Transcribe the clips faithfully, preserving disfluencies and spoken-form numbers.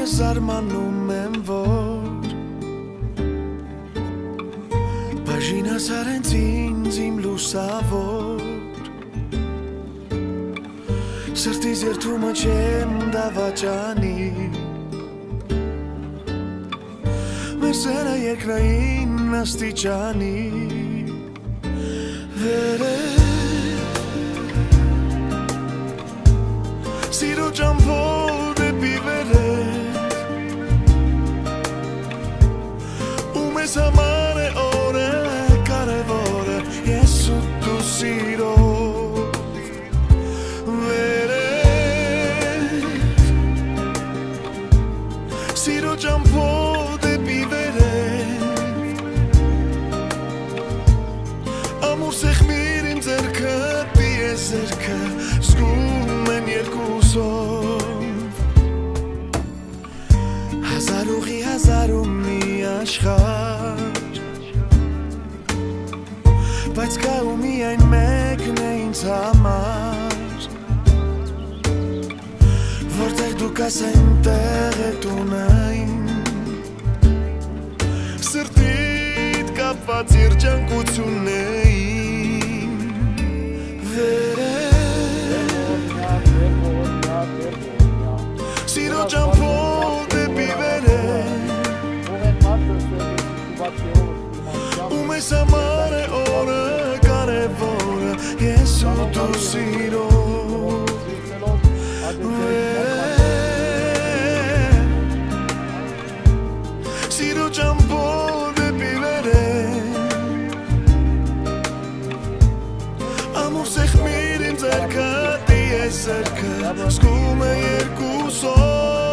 զարմանում եմ, որ բաժինս արենց ինձ իմ լուսավոր Սրտիս երթումը չեմ դավաճանի Մեր սերը երկրային աստիճանի Վերև Սիրո ճամփոր դեպի վերև Ու մեզ համար է օրը կարևորը Ես ու դու սիրով Վերև Սիրո ճամփոր դեպի վերև Ամուր սեղմիր իմ ձեռքը պիես ձեռքը Զգում են երկուսով Հազար ուղի հազար ու մի աշխարհ Բայց կա ու միայն մեկն է ինձ համար Որտեղ դու կաս այնտեղ է տունային Սրտիդ կապված երջանկություններին Վերև Սիրո ճամփոր դեպի վերև Ու մեզ համար է օրը կարևորը Ես ու դու սիրով Սիրո ճամփոր դեպի վերև Ամուր սեղմիր իմ ձեռքը տիես ձեռքը Զգում է երկուսով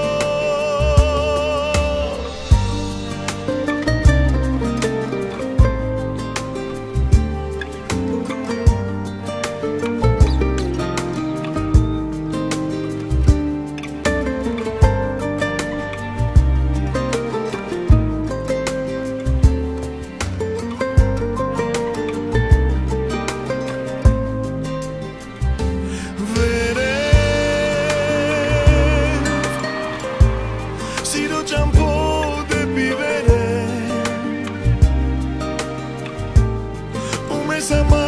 Սիրո ճամփոր դեպի վերև Ու մեզ համար